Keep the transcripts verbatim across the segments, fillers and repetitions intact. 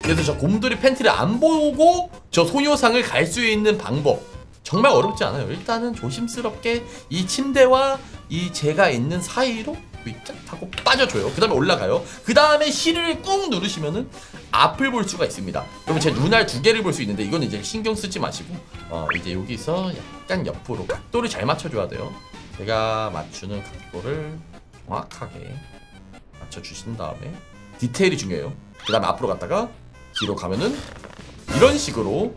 그래서 저 곰돌이 팬티를 안 보고 저 소녀상을 갈 수 있는 방법 정말 어렵지 않아요. 일단은 조심스럽게 이 침대와 이 제가 있는 사이로 쫙 하고 빠져줘요. 그 다음에 올라가요. 그 다음에 C를 꾹 누르시면은 앞을 볼 수가 있습니다. 그러면 제 눈알 두 개를 볼 수 있는데 이건 이제 신경 쓰지 마시고 어 이제 여기서 약간 옆으로 각도를 잘 맞춰줘야 돼요. 제가 맞추는 각도를 정확하게 맞춰주신 다음에 디테일이 중요해요. 그 다음에 앞으로 갔다가 뒤로 가면은 이런 식으로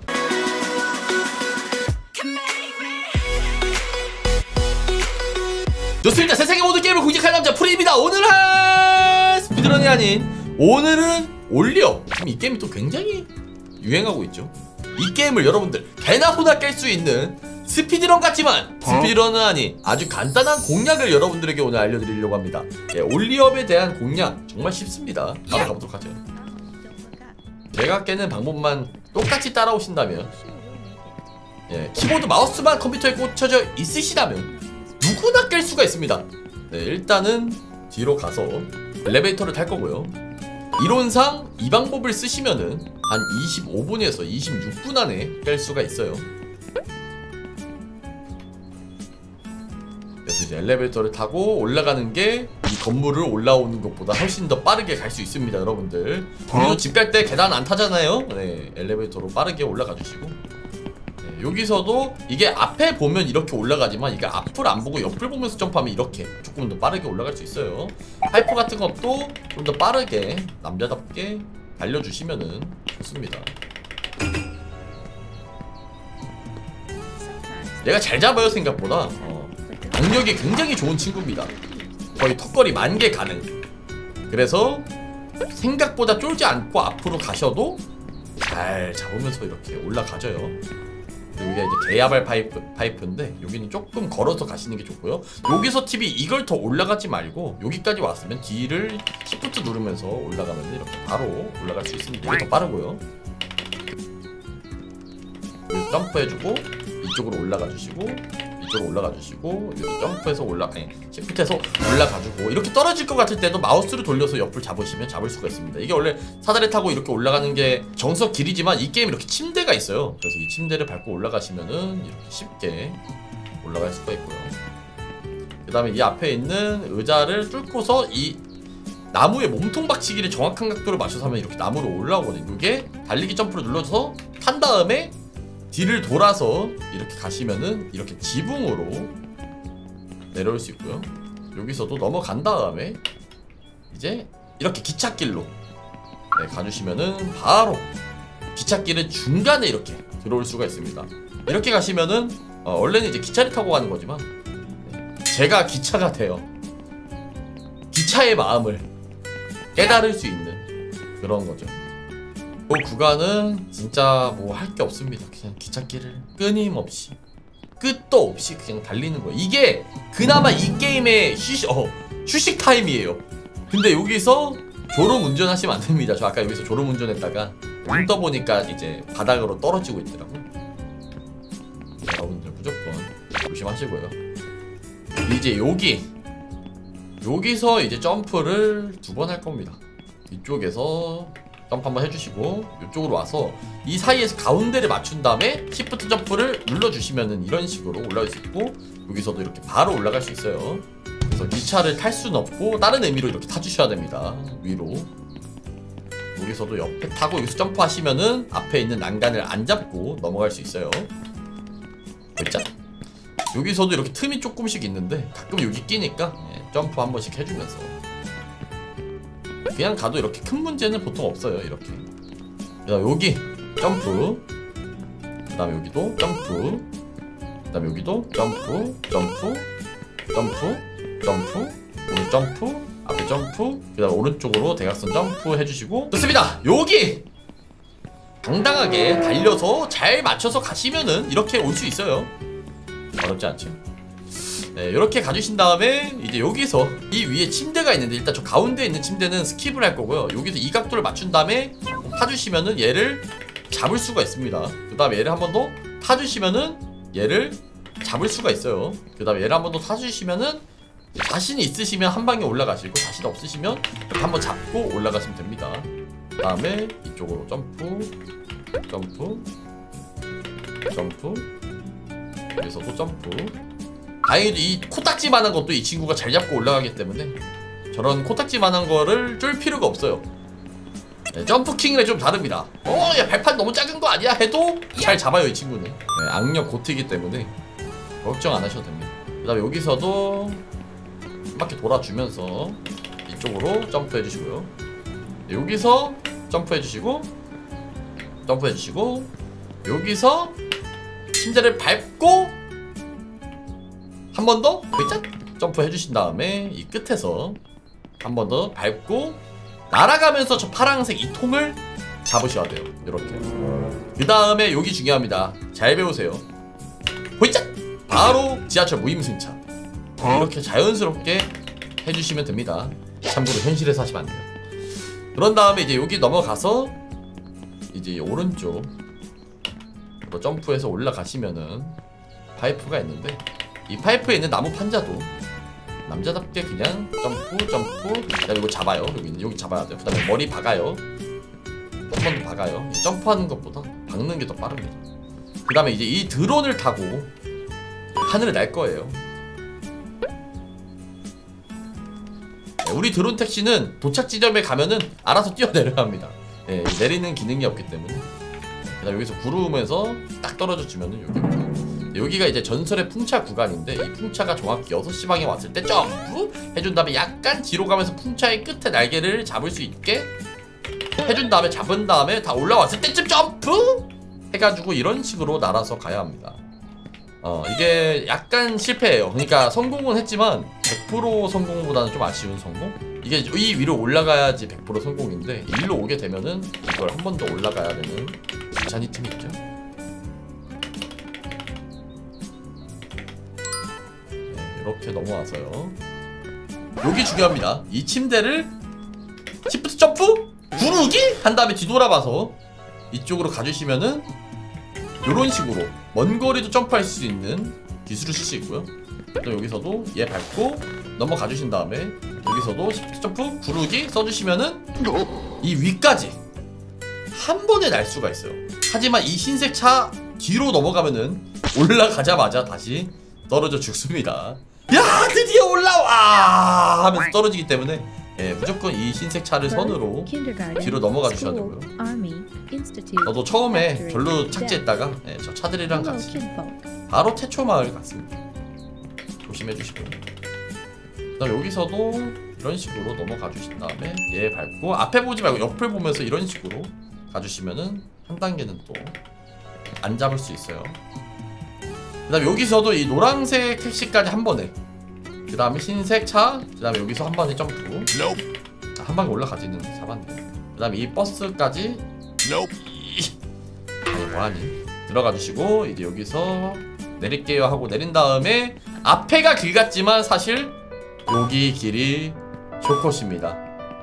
좋습니다. 세상의 모든 게임을 공략할 남자 프리입니다. 오늘 할 스피드런이 아닌 오늘은 올리업. 지금 이 게임이 또 굉장히 유행하고 있죠. 이 게임을 여러분들 개나 소나 깰 수 있는 스피드런 같지만 스피드런은 아닌 아주 간단한 공략을 여러분들에게 오늘 알려드리려고 합니다. 예, 올리업에 대한 공략 정말 쉽습니다. 바로 가보도록 하죠. 제가 깨는 방법만 똑같이 따라오신다면, 예, 키보드 마우스만 컴퓨터에 꽂혀져 있으시다면 누구나 깰 수가 있습니다. 네, 일단은 뒤로 가서 엘리베이터를 탈 거고요. 이론상 이 방법을 쓰시면은 한 이십오 분에서 이십육 분 안에 깰 수가 있어요. 그래서 이제 엘리베이터를 타고 올라가는 게 이 건물을 올라오는 것보다 훨씬 더 빠르게 갈 수 있습니다, 여러분들. 우리도 집 갈 때 계단 안 타잖아요. 네, 엘리베이터로 빠르게 올라가 주시고, 네, 여기서도 이게 앞에 보면 이렇게 올라가지만 이게 앞을 안 보고 옆을 보면서 점프하면 이렇게 조금 더 빠르게 올라갈 수 있어요. 파이프 같은 것도 좀 더 빠르게 남자답게 달려주시면은 좋습니다. 얘가 잘 잡아요, 생각보다. 어. 강력이 굉장히 좋은 친구입니다. 거의 턱걸이 만개 가능. 그래서 생각보다 쫄지 않고 앞으로 가셔도 잘 잡으면서 이렇게 올라가져요. 여기가 이제 개야발 파이프, 파이프인데 여기는 조금 걸어서 가시는 게 좋고요. 여기서 팁이 이걸 더 올라가지 말고 여기까지 왔으면 D를 시프트 누르면서 올라가면 이렇게 바로 올라갈 수 있습니다. 이게 더 빠르고요. 여기 점프해주고 이쪽으로 올라가 주시고 이쪽으로 올라가 주시고 여기 점프해서 올라 아니 시프트해서 올라가 주고, 이렇게 떨어질 것 같을 때도 마우스를 돌려서 옆을 잡으시면 잡을 수가 있습니다. 이게 원래 사다리 타고 이렇게 올라가는 게 정석 길이지만 이 게임 이렇게 침대가 있어요. 그래서 이 침대를 밟고 올라가시면은 이렇게 쉽게 올라갈 수가 있고요. 그 다음에 이 앞에 있는 의자를 뚫고서 이 나무에 몸통 박치기를 정확한 각도를 맞춰서 하면 이렇게 나무로 올라오거든요. 이게 달리기 점프를 눌러서 탄 다음에 뒤를 돌아서 이렇게 가시면은 이렇게 지붕으로 내려올 수 있고요. 여기서도 넘어간 다음에 이제 이렇게 기찻길로, 네, 가주시면은 바로 기찻길의 중간에 이렇게 들어올 수가 있습니다. 이렇게 가시면은 어, 원래는 이제 기차를 타고 가는 거지만, 네, 제가 기차가 돼요. 기차의 마음을 깨달을 수 있는 그런 거죠. 그 구간은 진짜 뭐 할 게 없습니다. 그냥 기찻길을 끊임없이 끝도 없이 그냥 달리는 거예요. 이게 그나마 이 게임의 휴식, 어, 휴식 타임이에요. 근데 여기서 졸음 운전하시면 안 됩니다. 저 아까 여기서 졸음 운전했다가 눈 떠보니까 이제 바닥으로 떨어지고 있더라고요. 여러분들 무조건 조심하시고요. 이제 여기 여기서 이제 점프를 두 번 할 겁니다. 이쪽에서 점프 한번 해주시고 이쪽으로 와서 이 사이에서 가운데를 맞춘 다음에 시프트 점프를 눌러주시면은 이런 식으로 올라갈 수 있고, 여기서도 이렇게 바로 올라갈 수 있어요. 그래서 기차를 탈 수는 없고 다른 의미로 이렇게 타주셔야 됩니다. 위로. 여기서도 옆에 타고 여기서 점프하시면은 앞에 있는 난간을 안 잡고 넘어갈 수 있어요. 됐죠? 여기서도 이렇게 틈이 조금씩 있는데 가끔 여기 끼니까, 예, 점프 한 번씩 해주면서 그냥 가도 이렇게 큰 문제는 보통 없어요. 이렇게. 그 다음 여기 점프, 그 다음에 여기도 점프, 그 다음에 여기도 점프, 점프, 점프, 점프, 오른 점프, 앞에 점프, 그 다음 오른쪽으로 대각선 점프 해주시고 좋습니다. 여기 당당하게 달려서 잘 맞춰서 가시면은 이렇게 올 수 있어요. 어렵지 않죠? 네, 이렇게 가주신 다음에 이제 여기서 이 위에 침대가 있는데, 일단 저 가운데 있는 침대는 스킵을 할 거고요. 여기서 이 각도를 맞춘 다음에 타주시면은 얘를 잡을 수가 있습니다. 그 다음에 얘를 한 번 더 타주시면은 얘를 잡을 수가 있어요. 그 다음에 얘를 한 번 더 타주시면은 자신이 있으시면 한 방에 올라가시고, 자신 없으시면 이렇게 한번 잡고 올라가시면 됩니다. 그 다음에 이쪽으로 점프 점프 점프 여기서도 점프. 다행히도 이 코딱지만한 것도 이 친구가 잘 잡고 올라가기 때문에 저런 코딱지만한 거를 쫄 필요가 없어요. 네, 점프킹은 좀 다릅니다. 어, 야 발판 너무 작은 거 아니야? 해도 잘 잡아요 이 친구는. 네, 악력 고트이기 때문에 걱정 안 하셔도 됩니다. 그 다음에 여기서도 한 바퀴 돌아주면서 이쪽으로 점프해 주시고요. 네, 여기서 점프해 주시고 점프해 주시고 여기서 침대를 밟고 한 번 더 점프해 주신 다음에 이 끝에서 한 번 더 밟고 날아가면서 저 파란색 이 통을 잡으셔야 돼요. 이렇게. 그 다음에 여기 중요합니다. 잘 배우세요. 호이짝! 바로 지하철 무임승차. 이렇게 자연스럽게 해주시면 됩니다. 참고로 현실에서 하시면 안 돼요. 그런 다음에 이제 여기 넘어가서 이제 오른쪽으로 점프해서 올라가시면은 파이프가 있는데 이 파이프에 있는 나무 판자도 남자답게 그냥 점프 점프 그다음에 이거 잡아요. 여기 여기 잡아야 돼요. 그다음에 머리 박아요. 한 번 더 박아요. 점프하는 것보다 박는 게 더 빠릅니다. 그다음에 이제 이 드론을 타고 하늘을 날 거예요. 우리 드론 택시는 도착 지점에 가면은 알아서 뛰어내려갑니다. 네, 내리는 기능이 없기 때문에. 그다음 여기서 구르면서 딱 떨어져 주면은 여기 여기가 이제 전설의 풍차 구간인데 이 풍차가 정확히 여섯 시 방에 왔을 때 점프 해준 다음에 약간 뒤로 가면서 풍차의 끝에 날개를 잡을 수 있게 해준 다음에 잡은 다음에 다 올라왔을 때쯤 점프 해가지고 이런 식으로 날아서 가야 합니다. 어 이게 약간 실패예요. 그러니까 성공은 했지만 백 퍼센트 성공보다는 좀 아쉬운 성공? 이게 이 위로 올라가야지 백 퍼센트 성공인데 일로 오게 되면은 이걸 한 번 더 올라가야 되는 귀찮이 틈이 있죠. 네, 이렇게 넘어와서요. 여기 중요합니다. 이 침대를 시프트 점프 구르기 한 다음에 뒤돌아봐서 이쪽으로 가주시면은 요런 식으로 먼 거리도 점프할 수 있는 기술을 쓸 수 있고요. 또 여기서도 얘 밟고 넘어가 주신 다음에 여기서도 시프트 점프 구르기 써주시면은 이 위까지 한 번에 날 수가 있어요. 하지만 이 흰색 차 뒤로 넘어가면은 올라가자마자 다시 떨어져 죽습니다. 야 드디어 올라와 하면서 떨어지기 때문에 예, 무조건 이 흰색 차를 선으로 뒤로 넘어가 주셔야 되고요. 저도 처음에 별로 착지했다가 예, 저 차들이랑 같이 바로 태초마을 갔습니다. 조심해 주시고요. 그다음 여기서도 이런 식으로 넘어가 주신 다음에 얘 밟고 앞에 보지 말고 옆을 보면서 이런 식으로 가주시면은 한 단계는 또 안 잡을 수 있어요. 그 다음에 여기서도 이 노란색 택시까지 한 번에 그 다음에 흰색 차 그 다음에 여기서 한 번에 점프 자, 한 방에 올라가지는 잡았네. 그 다음에 이 버스까지 아니 뭐하니 들어가 주시고 이제 여기서 내릴게요 하고 내린 다음에 앞에가 길 같지만 사실 여기 길이 쇼컷입니다.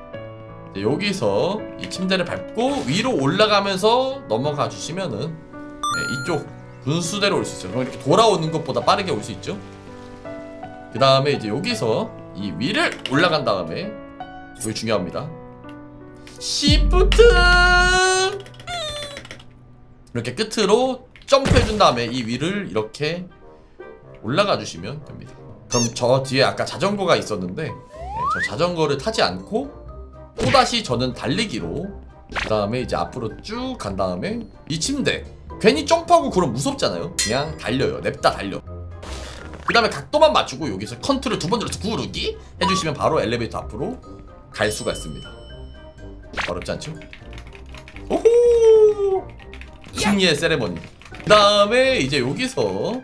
여기서 이 침대를 밟고 위로 올라가면서 넘어가 주시면은 네, 이쪽 분수대로 올 수 있어요. 그럼 이렇게 돌아오는 것보다 빠르게 올 수 있죠. 그 다음에 이제 여기서 이 위를 올라간 다음에 여기 중요합니다. 시프트 이렇게 끝으로 점프해준 다음에 이 위를 이렇게 올라가 주시면 됩니다. 그럼 저 뒤에 아까 자전거가 있었는데 네, 저 자전거를 타지 않고 또다시 저는 달리기로 그 다음에 이제 앞으로 쭉 간 다음에 이 침대 괜히 점프하고 그럼 무섭잖아요. 그냥 달려요. 냅다 달려. 그 다음에 각도만 맞추고 여기서 컨트롤 두 번 눌러서 구르기 해주시면 바로 엘리베이터 앞으로 갈 수가 있습니다. 어렵지 않죠? 오호! 승리의 세레머니. 그 다음에 이제 여기서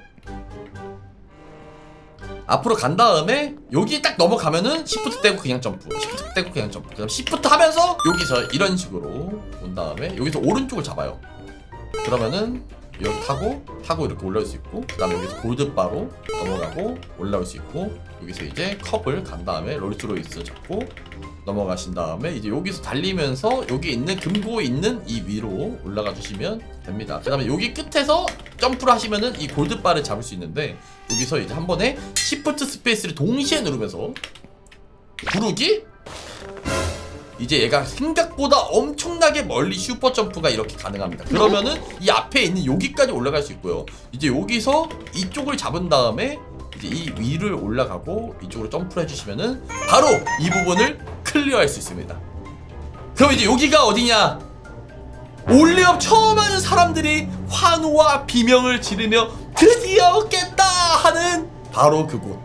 앞으로 간 다음에 여기 딱 넘어가면은 시프트 떼고 그냥 점프 시프트 떼고 그냥 점프 그 다음 시프트 하면서 여기서 이런 식으로 온 다음에 여기서 오른쪽을 잡아요. 그러면은 여기 타고 타고 이렇게 올라올 수 있고 그 다음에 여기서 골드바로 넘어가고 올라올 수 있고 여기서 이제 컵을 간 다음에 롤스로이스 잡고 넘어가신 다음에 이제 여기서 달리면서 여기 있는 금고에 있는 이 위로 올라가 주시면 됩니다. 그 다음에 여기 끝에서 점프를 하시면은 이 골드바를 잡을 수 있는데 여기서 이제 한 번에 시프트 스페이스를 동시에 누르면서 구르기 이제 얘가 생각보다 엄청나게 멀리 슈퍼 점프가 이렇게 가능합니다. 그러면은 이 앞에 있는 여기까지 올라갈 수 있고요. 이제 여기서 이쪽을 잡은 다음에 이제 이 위를 올라가고 이쪽으로 점프를 해주시면은 바로 이 부분을 클리어할 수 있습니다. 그럼 이제 여기가 어디냐? 올리업 처음 하는 사람들이 환호와 비명을 지르며 드디어 깼다 하는 바로 그곳.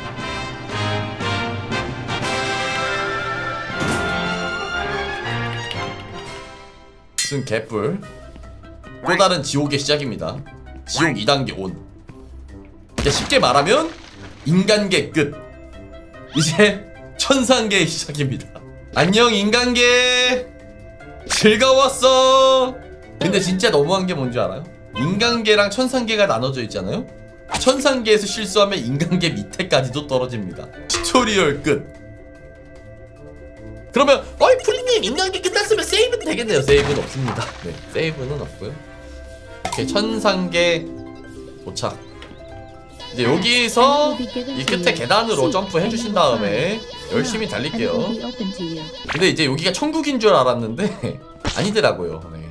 무슨 개뿔. 또 다른 지옥의 시작입니다. 지옥 이 단계 온. 이제 쉽게 말하면 인간계 끝. 이제 천상계의 시작입니다. 안녕 인간계. 즐거웠어. 근데 진짜 너무한 게 뭔지 알아요? 인간계랑 천상계가 나눠져 있잖아요? 천상계에서 실수하면 인간계 밑에까지도 떨어집니다. 튜토리얼 끝. 그러면 어이 풀리님 인간계 끝났으면 세이브는 되겠네요. 세이브는 없습니다. 네, 세이브는 없고요. 이렇게 천상계 도착. 이제 여기서 이 끝에 계단으로 점프해 주신 다음에 열심히 달릴게요. 근데 이제 여기가 천국인 줄 알았는데 아니더라고요. 네.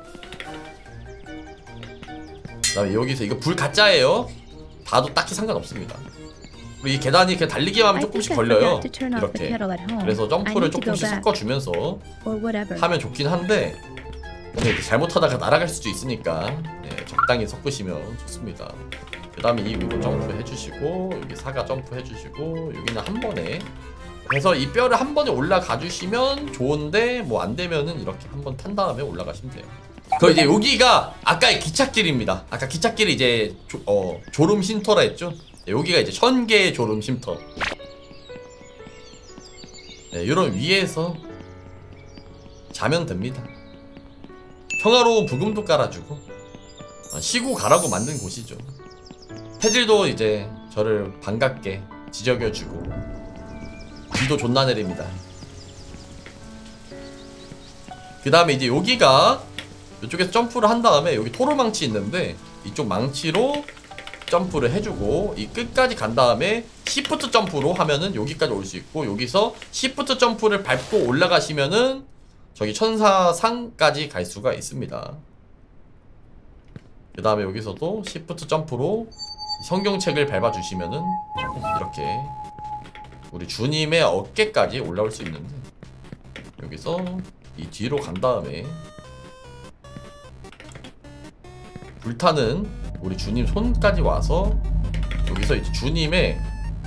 그다음에 여기서 이거 불 가짜예요. 봐도 딱히 상관없습니다. 그리고 이 계단이 그냥 달리기만 하면 조금씩 걸려요. 이렇게. 그래서 점프를 조금씩 섞어주면서 하면 좋긴 한데 근데 잘못하다가 날아갈 수도 있으니까 네, 적당히 섞으시면 좋습니다. 그 다음에 이 위로 점프 해주시고 여기 사가 점프 해주시고 여기는 한 번에 그래서 이 뼈를 한 번에 올라가 주시면 좋은데 뭐 안되면은 이렇게 한 번 탄 다음에 올라가시면 돼요. 그 이제 여기가 아까의 기찻길입니다. 아까 기찻길이 이제 조, 어, 졸음 쉼터라 했죠. 네, 여기가 이제 천개의 졸음 쉼터. 네, 이런 위에서 자면 됩니다. 평화로운 부금도 깔아주고 어, 쉬고 가라고 만든 곳이죠. 해들도 이제 저를 반갑게 지저겨주고 비도 존나 내립니다. 그 다음에 이제 여기가 이쪽에서 점프를 한 다음에 여기 토르망치 있는데 이쪽 망치로 점프를 해주고 이 끝까지 간 다음에 시프트 점프로 하면은 여기까지 올 수 있고 여기서 시프트 점프를 밟고 올라가시면은 저기 천사상까지 갈 수가 있습니다. 그 다음에 여기서도 시프트 점프로 성경책을 밟아주시면은 이렇게 우리 주님의 어깨까지 올라올 수 있는데 여기서 이 뒤로 간 다음에 불타는 우리 주님 손까지 와서 여기서 이제 주님의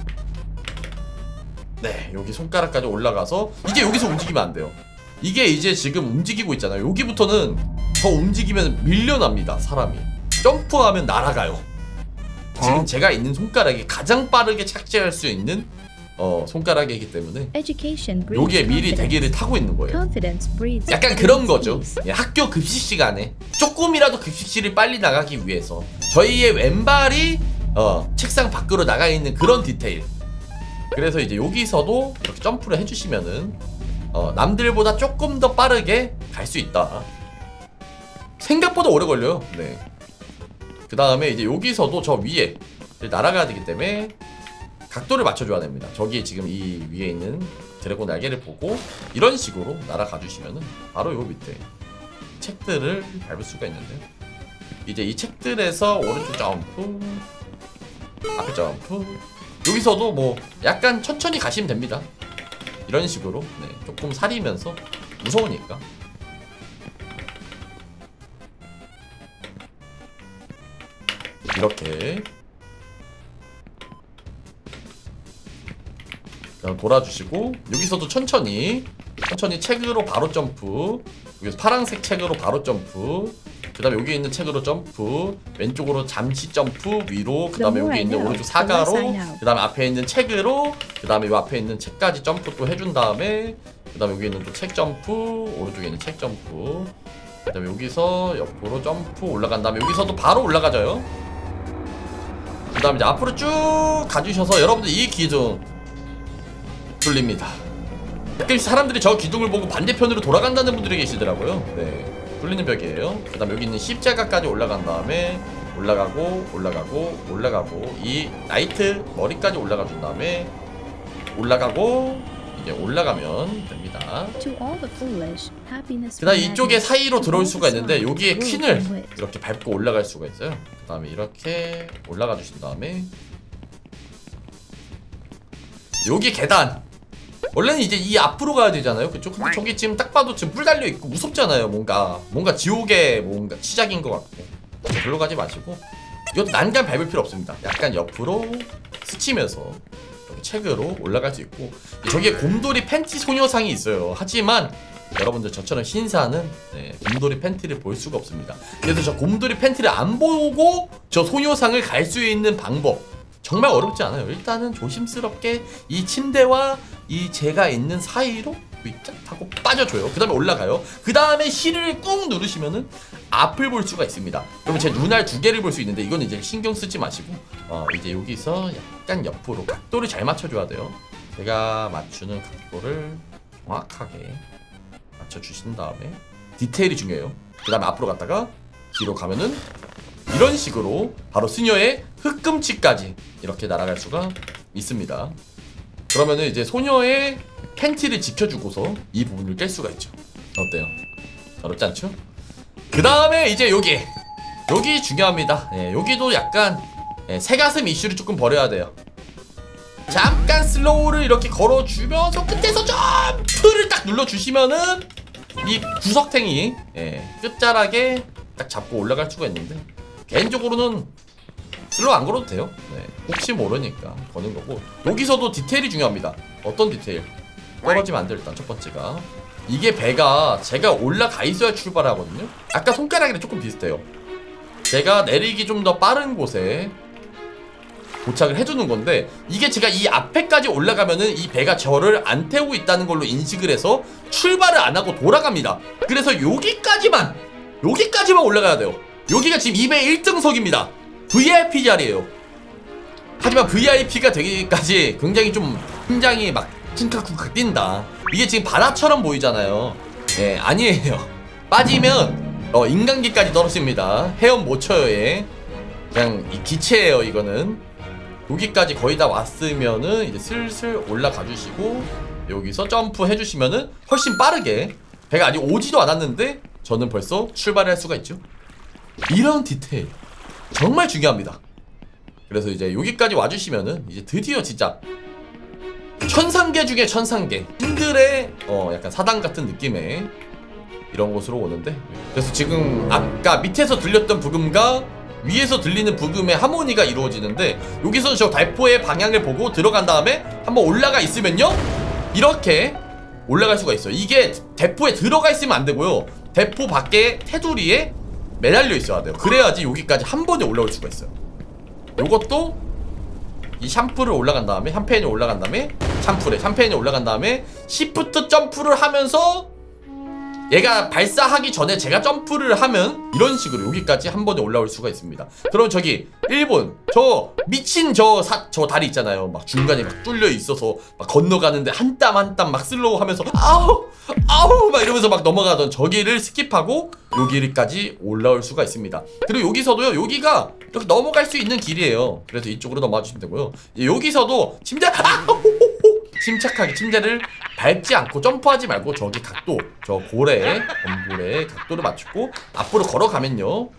네 여기 손가락까지 올라가서 이제 여기서 움직이면 안 돼요. 이게 이제 지금 움직이고 있잖아요. 여기부터는 더 움직이면 밀려납니다. 사람이 점프하면 날아가요. 지금 제가 있는 손가락이 가장 빠르게 착지할 수 있는 어, 손가락이기 때문에 여기에 미리 대기를 타고 있는 거예요. 약간 그런 거죠. 예, 학교 급식 시간에 조금이라도 급식실을 빨리 나가기 위해서 저희의 왼발이 어, 책상 밖으로 나가 있는 그런 디테일. 그래서 이제 여기서도 이렇게 점프를 해주시면은 어, 남들보다 조금 더 빠르게 갈 수 있다. 생각보다 오래 걸려요. 네. 그 다음에 이제 여기서도 저 위에 날아가야 되기 때문에 각도를 맞춰줘야 됩니다. 저기 지금 이 위에 있는 드래곤 날개를 보고 이런 식으로 날아가 주시면은 바로 요 밑에 책들을 밟을 수가 있는데요. 이제 이 책들에서 오른쪽 점프, 앞에 점프. 여기서도 뭐 약간 천천히 가시면 됩니다. 이런 식으로 네, 조금 사리면서 무서우니까. 이렇게 돌아주시고 여기서도 천천히 천천히 책으로 바로 점프. 여기서 파란색 책으로 바로 점프. 그 다음에 여기 있는 책으로 점프. 왼쪽으로 잠시 점프 위로. 그 다음에 여기 있는 오른쪽 사가로. 그 다음에 앞에 있는 책으로. 그 다음에 이 앞에 있는 책까지 점프 또 해준 다음에 그 다음에 여기 있는 또 책 점프. 오른쪽에 있는 책 점프. 그 다음에 여기서 옆으로 점프 올라간 다음에 여기서도 바로 올라가져요. 그 다음에 이제 앞으로 쭉 가주셔서 여러분들 이 기둥 뚫립니다. 가끔 사람들이 저 기둥을 보고 반대편으로 돌아간다는 분들이 계시더라고요. 네, 뚫리는 벽이에요. 그 다음에 여기 있는 십자가까지 올라간 다음에 올라가고 올라가고 올라가고 이 나이트 머리까지 올라가 준 다음에 올라가고 이제 올라가면 됩니다. 있습니다. 그 다음 이쪽에 사이로 들어올 수가 있는데 여기에 퀸을 이렇게 밟고 올라갈 수가 있어요. 그 다음에 이렇게 올라가 주신 다음에 여기 계단, 원래는 이제 이 앞으로 가야 되잖아요, 그쵸? 근데 저기 지금 딱 봐도 지금 뿔 달려있고 무섭잖아요. 뭔가 뭔가 지옥의 뭔가 시작인 것 같고. 별로 가지 마시고 이것도 난간 밟을 필요 없습니다. 약간 옆으로 스치면서 이렇게 책으로 올라갈 수 있고, 저기에 곰돌이 팬티 소녀상이 있어요. 하지만 여러분들 저처럼 신사는 네, 곰돌이 팬티를 볼 수가 없습니다. 그래서 저 곰돌이 팬티를 안 보고 저 소녀상을 갈 수 있는 방법 정말 어렵지 않아요. 일단은 조심스럽게 이 침대와 이 제가 있는 사이로 딱 하고 빠져줘요. 그 다음에 올라가요. 그 다음에 C를 꾹 누르시면은 앞을 볼 수가 있습니다. 그러면 제 눈알 두 개를 볼 수 있는데 이건 이제 신경 쓰지 마시고 어 이제 여기서 약간 옆으로 각도를 잘 맞춰줘야 돼요. 제가 맞추는 각도를 정확하게 맞춰주신 다음에 디테일이 중요해요. 그 다음에 앞으로 갔다가 뒤로 가면은 이런 식으로 바로 수녀의 흑금치까지 이렇게 날아갈 수가 있습니다. 그러면은 이제 소녀의 팬티를 지켜주고서 이 부분을 깰 수가 있죠. 어때요? 어렵지 않죠? 그 다음에 이제 여기 여기 중요합니다. 예, 여기도 약간 예, 새가슴 이슈를 조금 버려야 돼요. 잠깐 슬로우를 이렇게 걸어주면서 끝에서 점프를 딱 눌러주시면은 이 구석탱이 예, 끝자락에 딱 잡고 올라갈 수가 있는데, 개인적으로는 슬로우 안 걸어도 돼요. 네, 혹시 모르니까 거는 거고. 여기서도 디테일이 중요합니다. 어떤 디테일? 떨어지면 안 돼. 일단 첫 번째가 이게 배가 제가 올라가 있어야 출발하거든요. 아까 손가락이랑 조금 비슷해요. 제가 내리기 좀 더 빠른 곳에 도착을 해주는 건데, 이게 제가 이 앞에까지 올라가면은 이 배가 저를 안 태우고 있다는 걸로 인식을 해서 출발을 안 하고 돌아갑니다. 그래서 여기까지만 여기까지만 올라가야 돼요. 여기가 지금 이 배 일 등석입니다 브이아이피 자리예요. 하지만 브이아이피가 되기까지 굉장히 좀 심장이 막 쿵칵쿵칵 뛴다. 이게 지금 바다처럼 보이잖아요. 예, 아니에요. 빠지면 어, 인간기까지 떨어집니다. 헤엄 못 쳐요. 얘 그냥 이 기체예요. 이거는 여기까지 거의 다 왔으면은 이제 슬슬 올라가 주시고 여기서 점프 해주시면은 훨씬 빠르게, 배가 아직 오지도 않았는데 저는 벌써 출발할 수가 있죠. 이런 디테일 정말 중요합니다. 그래서 이제 여기까지 와주시면은 이제 드디어 진짜 천상계 중에 천상계, 신들의 어 약간 사당 같은 느낌의 이런 곳으로 오는데, 그래서 지금 아까 밑에서 들렸던 부금과 위에서 들리는 부금의 하모니가 이루어지는데, 여기서 저 대포의 방향을 보고 들어간 다음에 한번 올라가 있으면요 이렇게 올라갈 수가 있어요. 이게 대포에 들어가 있으면 안 되고요, 대포 밖에 테두리에 매달려 있어야 돼요. 그래야지 여기까지 한 번에 올라올 수가 있어요. 요것도 이 샴푸를 올라간 다음에 샴페인에 올라간 다음에 샴푸래 샴페인에 올라간 다음에 시프트 점프를 하면서 얘가 발사하기 전에 제가 점프를 하면 이런 식으로 여기까지 한 번에 올라올 수가 있습니다. 그럼 저기 일본 저 미친 저, 사, 저 다리 있잖아요. 막 중간에 막 뚫려 있어서 막 건너가는데 한 땀 한 땀 막 슬로우 하면서 아우 아우 막 이러면서 막 넘어가던 저기를 스킵하고 여기까지 올라올 수가 있습니다. 그리고 여기서도요, 여기가 이렇게 넘어갈 수 있는 길이에요. 그래서 이쪽으로 넘어가 주시면 되고요. 여기서도 침대 아우 침착하게 침대를 밟지 않고 점프하지 말고 저기 각도, 저 고래, 검고래 각도를 맞추고 앞으로 걸어가면요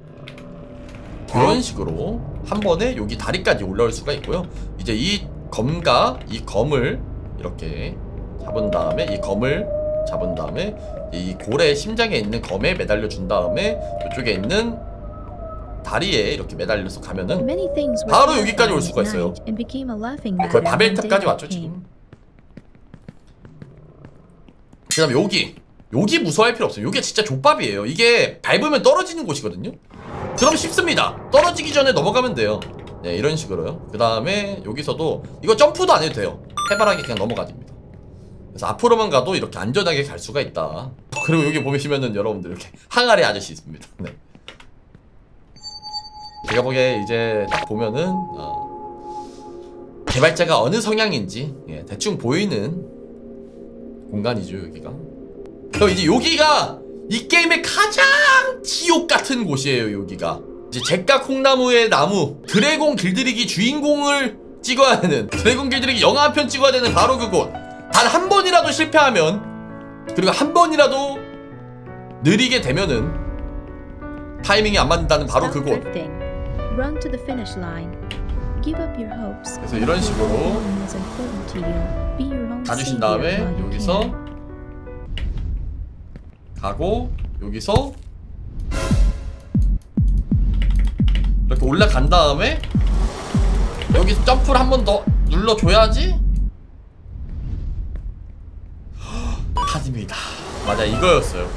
이런 식으로 한 번에 여기 다리까지 올라올 수가 있고요. 이제 이 검과 이 검을 이렇게 잡은 다음에 이 검을 잡은 다음에 이 고래의 심장에 있는 검에 매달려 준 다음에 이쪽에 있는 다리에 이렇게 매달려서 가면은 바로 여기까지 올 수가 있어요. 거의 바벨탑까지 왔죠 지금. 그 다음에 여기 여기 무서워할 필요 없어요. 여기 진짜 족밥이에요. 이게 밟으면 떨어지는 곳이거든요. 그럼 쉽습니다. 떨어지기 전에 넘어가면 돼요. 네, 이런 식으로요. 그 다음에 여기서도 이거 점프도 안 해도 돼요. 해바라기 그냥 넘어가집니다. 그래서 앞으로만 가도 이렇게 안전하게 갈 수가 있다. 그리고 여기 보시면은 여러분들 이렇게 항아리 아저씨 있습니다. 네. 제가 보기에 이제 딱 보면은 어, 개발자가 어느 성향인지 예, 대충 보이는 공간이죠 여기가. 그럼 이제 여기가 이 게임의 가장 지옥 같은 곳이에요. 여기가 이제 잭과 콩나무의 나무, 드래곤 길들이기 주인공을 찍어야 되는, 드래곤 길들이기 영화 한 편 찍어야 되는 바로 그곳, 단 한 번이라도 실패하면, 그리고 한 번이라도 느리게 되면은 타이밍이 안 맞는다는 바로 그곳. 그래서 이런 식으로 가주신 다음에 여기서 가고 여기서 이렇게 올라간 다음에 여기서 점프를 한 번 더 눌러줘야지. 타집니다. 맞아, 이거였어요.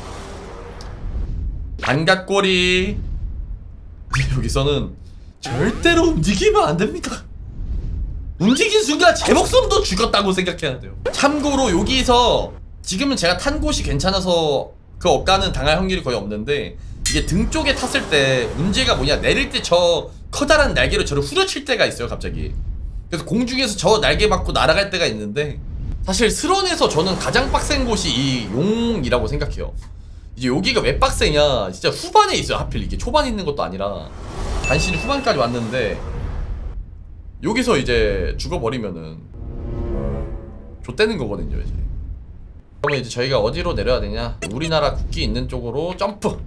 반갓꼬리. 여기서는 절대로 움직이면 안 됩니다. 움직인 순간 제 목숨도 죽었다고 생각해야 돼요. 참고로 여기서 지금은 제가 탄 곳이 괜찮아서 그 억가는 당할 확률이 거의 없는데, 이게 등 쪽에 탔을 때 문제가 뭐냐, 내릴 때 저 커다란 날개로 저를 후려칠 때가 있어요 갑자기. 그래서 공중에서 저 날개 맞고 날아갈 때가 있는데, 사실 스런에서 저는 가장 빡센 곳이 이 용이라고 생각해요. 이제 여기가 왜 빡세냐, 진짜 후반에 있어요. 하필 이게 초반에 있는 것도 아니라 간신히 후반까지 왔는데, 여기서 이제 죽어버리면은 좆되는 거거든요 이제. 그러면 이제 저희가 어디로 내려야 되냐, 우리나라 국기 있는 쪽으로 점프를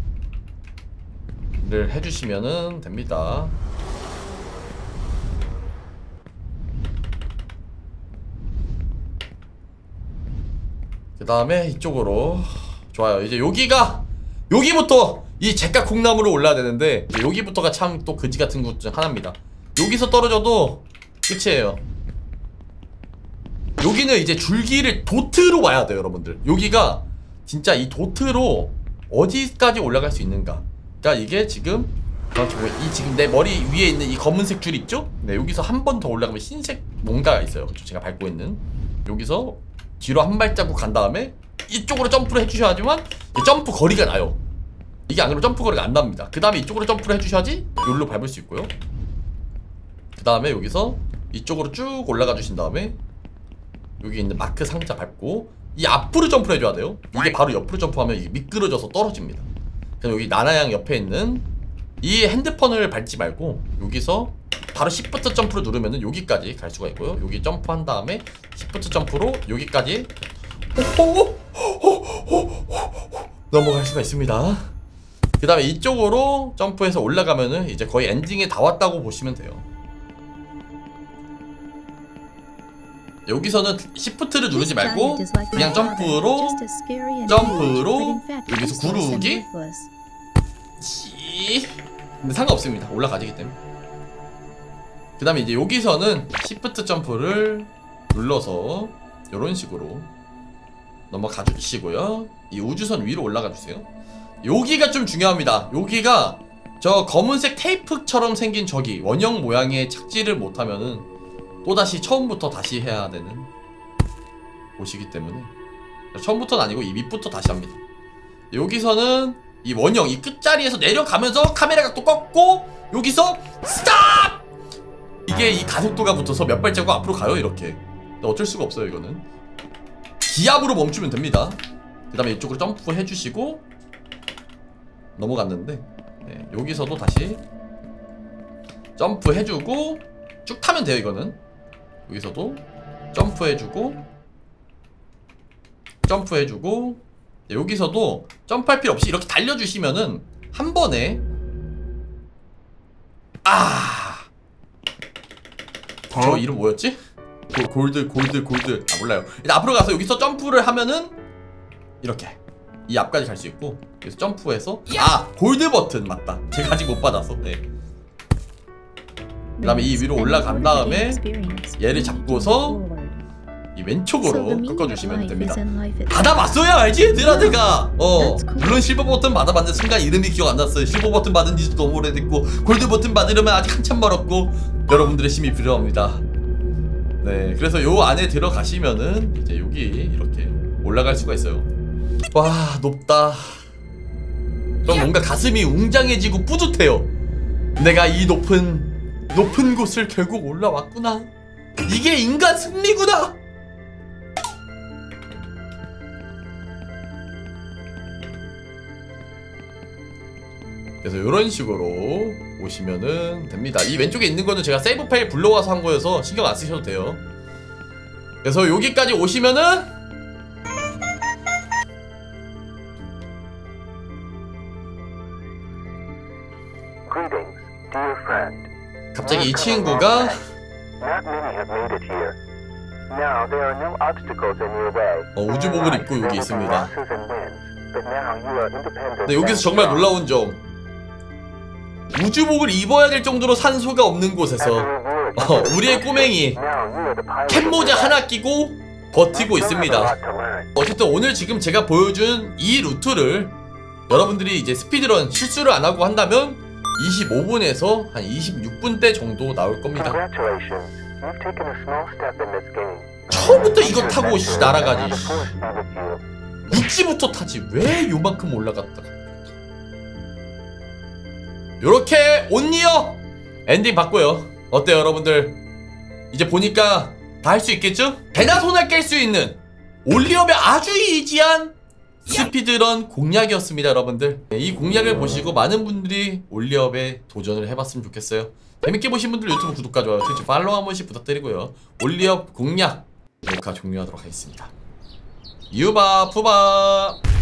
해주시면은 됩니다. 그 다음에 이쪽으로. 좋아요. 이제 여기가, 여기부터 이 잿가 콩나무로 올라야 되는데, 이제 여기부터가 참 또 그지 같은 곳 중 하나입니다. 여기서 떨어져도 끝이에요. 여기는 이제 줄기를 도트로 와야 돼요 여러분들. 여기가 진짜 이 도트로 어디까지 올라갈 수 있는가. 그러니까 이게 지금 이 지금 내 머리 위에 있는 이 검은색 줄 있죠? 네, 여기서 한 번 더 올라가면 흰색 뭔가가 있어요. 그렇죠? 제가 밟고 있는. 여기서 뒤로 한 발자국 간 다음에 이쪽으로 점프를 해주셔야지만 점프 거리가 나요. 이게 안 그러면 점프 거리가 안 납니다. 그 다음에 이쪽으로 점프를 해주셔야지 여기로 밟을 수 있고요. 그 다음에 여기서 이쪽으로 쭉 올라가 주신 다음에 여기 있는 마크 상자 밟고 이 앞으로 점프를 해줘야 돼요. 이게 바로 옆으로 점프하면 이게 미끄러져서 떨어집니다. 그래서 여기 나나양 옆에 있는 이 핸드폰을 밟지 말고 여기서 바로 시프트 점프를 누르면은 여기까지 갈 수가 있고요. 여기 점프한 다음에 시프트 점프로 여기까지 넘어갈 수가 있습니다. 그 다음에 이쪽으로 점프해서 올라가면은 이제 거의 엔딩에 다 왔다고 보시면 돼요. 여기서는 시프트를 누르지 말고 그냥 점프로 점프로 여기서 구르기. 근데 상관없습니다. 올라가지기 때문에. 그 다음에 이제 여기서는 시프트 점프를 눌러서 이런 식으로 넘어가 주시고요. 이 우주선 위로 올라가 주세요. 여기가 좀 중요합니다. 여기가 저 검은색 테이프처럼 생긴 저기 원형 모양의 착지를 못하면은 또다시 처음부터 다시 해야 되는 곳이기 때문에 처음부터는 아니고 이 밑부터 다시 합니다. 여기서는 이 원형 이 끝자리에서 내려가면서 카메라 각도 꺾고 여기서 스탑! 이게 이 가속도가 붙어서 몇 발자국 앞으로 가요 이렇게. 근데 어쩔 수가 없어요 이거는. 기압으로 멈추면 됩니다. 그 다음에 이쪽으로 점프 해주시고 넘어갔는데 네, 여기서도 다시 점프 해주고 쭉 타면 돼요 이거는. 여기서도 점프 해주고 점프 해주고 네, 여기서도 점프할 필요 없이 이렇게 달려주시면은 한 번에 아 저 이름 뭐였지? 고, 골드 골드 골드 아 몰라요. 일단 앞으로 가서 여기서 점프를 하면은 이렇게 이 앞까지 갈 수 있고 여기서 점프해서 아 골드 버튼 맞다. 제가 아직 못 받아서. 네. 그 다음에 이 위로 올라간 다음에 얘를 잡고서 이 왼쪽으로 꺾어주시면 됩니다. 받아봤어야 알지 얘들아 내가. 어 물론 실버 버튼 받아봤는데 순간 이름이 기억 안 났어요. 실버 버튼 받은 지도 너무 오래됐고 골드 버튼 받으려면 아직 한참 멀었고 여러분들의 힘이 필요합니다. 네 그래서 요 안에 들어가시면은 이제 여기 이렇게 올라갈 수가 있어요. 와 높다. 그럼 뭔가 가슴이 웅장해지고 뿌듯해요. 내가 이 높은 높은 곳을 결국 올라왔구나. 이게 인간 승리구나. 그래서 이런 식으로 오시면은 됩니다. 이 왼쪽에 있는 거는 제가 세이브 파일 불러와서 한 거여서 신경 안 쓰셔도 돼요. 그래서 여기까지 오시면은 갑자기 이 친구가 어, 우주복을 입고 여기 있습니다. 근데 여기서 정말 놀라운 점, 우주복을 입어야 될 정도로 산소가 없는 곳에서 어, 우리의 꼬맹이 캡모자 하나 끼고 버티고 있습니다. 어쨌든 오늘 지금 제가 보여준 이 루트를 여러분들이 이제 스피드런 실수를 안 하고 한다면 이십오 분에서 한 이십육 분대 정도 나올 겁니다. 처음부터 이거 타고 씨, 날아가지. 육지부터 타지 왜 요만큼 올라갔다. 요렇게 온리어 엔딩 봤고요. 어때요 여러분들? 이제 보니까 다 할 수 있겠죠? 개나 손을 깰 수 있는 올리업의 아주 이지한 스피드런 공략이었습니다 여러분들. 이 공략을 보시고 많은 분들이 올리업에 도전을 해봤으면 좋겠어요. 재밌게 보신 분들 유튜브 구독과 좋아요, 트위치 팔로우 한 번씩 부탁드리고요. 올리업 공략 녹화 종료하도록 하겠습니다. 유바 푸바.